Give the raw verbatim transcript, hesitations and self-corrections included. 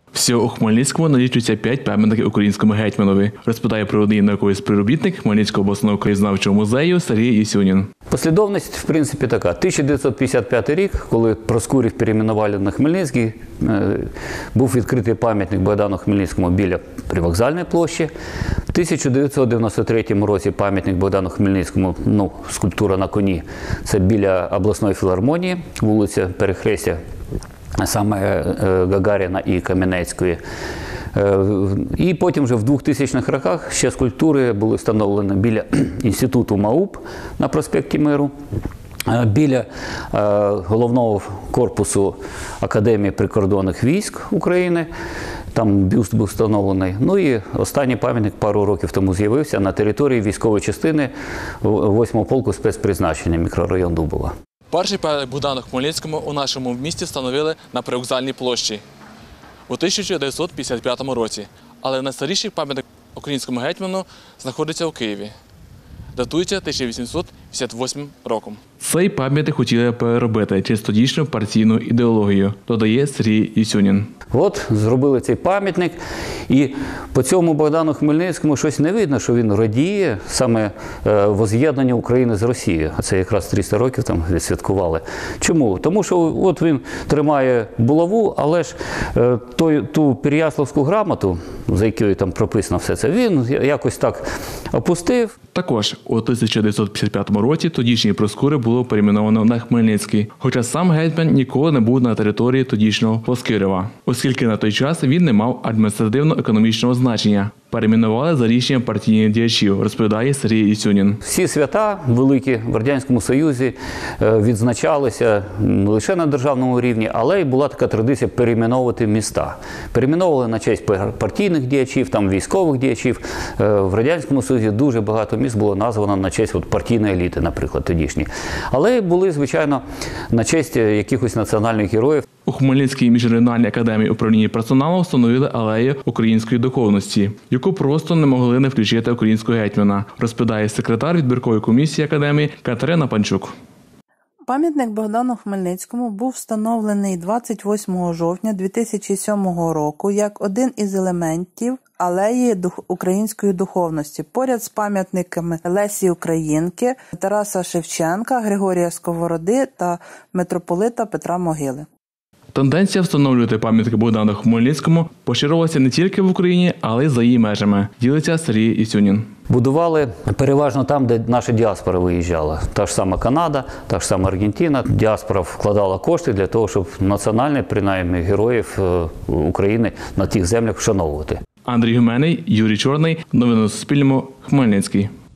Всього у Хмельницькому налічується п'ять пам'ятників українському гетьманові, розповідає провідний науковий співробітник Хмельницького обласного краєзнавчого музею Сергій Єсюнін. Послідовність, в принципі, така. тисяча дев'ятсот п'ятдесят п'ятий рік, коли Проскурів перейменували на Хмельницький, був відкритий пам'ятник Богдану Хмельницькому біля Привокзальної площі. В тисяча дев'ятсот дев'яносто третьому році пам'ятник Богдану Хмельницькому, ну, скульптура на коні, це біля обласної філармонії, вулиця Перехрестя, саме Гагаріна і Кам'янецької. І потім вже в двохтисячних роках ще скульптури були встановлені біля інституту МАУП на проспекті Миру, біля головного корпусу Академії прикордонних військ України. Там бюст був встановлений. Ну і останній пам'ятник пару років тому з'явився на території військової частини восьмого полку спецпризначення, мікрорайон Дубова. Перший пам'ятник Богдану Хмельницькому у нашому місті встановили на Привокзальній площі у тисяча дев'ятсот п'ятдесят п'ятому році. Але найстаріший пам'ятник українському гетьману знаходиться у Києві. Датується тисяча вісімсот п'ятдесят восьмим роком. Цей пам'ятник хотіли переробити через тодішню партійну ідеологію, додає Сергій Єсюнін. От, зробили цей пам'ятник, і по цьому Богдану Хмельницькому щось не видно, що він радіє саме е, воз'єднання України з Росією. А це якраз триста років там відсвяткували. Чому? Тому що от він тримає булаву, але ж е, той, ту Переяславську грамоту, за якою там прописано все це, він якось так опустив. Також у тисяча дев'ятсот п'ятдесят п'ятому році тодішній Проскурів було перейменовано на Хмельницький, хоча сам гетьман ніколи не був на території тодішнього Проскурєва, оскільки на той час він не мав адміністративно-економічного значення. Перейменували за рішенням партійних діячів, розповідає Сергій Єсюнін. Всі свята великі в Радянському Союзі відзначалися не лише на державному рівні, але й була така традиція перейменовувати міста. Перейменовували на честь партійних діячів, там військових діячів. В Радянському Союзі дуже багато міст було названо на честь от, партійної еліти, наприклад, тодішні. Але були, звичайно, на честь якихось національних героїв. У Хмельницькій міжрегіональній академії управління персоналу встановили алею української духовності, яку просто не могли не включити українського гетьмана, розповідає секретар відбіркової комісії академії Катерина Панчук. Пам'ятник Богдану Хмельницькому був встановлений двадцять восьмого жовтня дві тисячі сьомого року як один із елементів алеї української духовності, поряд з пам'ятниками Лесі Українки, Тараса Шевченка, Григорія Сковороди та митрополита Петра Могили. Тенденція встановлювати пам'ятники Богдану Хмельницькому поширилася не тільки в Україні, але й за її межами, ділиться Сергій Єсюнін. Будували переважно там, де наша діаспора виїжджала. Та ж сама Канада, та ж сама Аргентина. Діаспора вкладала кошти для того, щоб національних, принаймні, героїв України на тих землях вшановувати. Андрій Гуменний, Юрій Чорний. Новини на Суспільному. Хмельницький.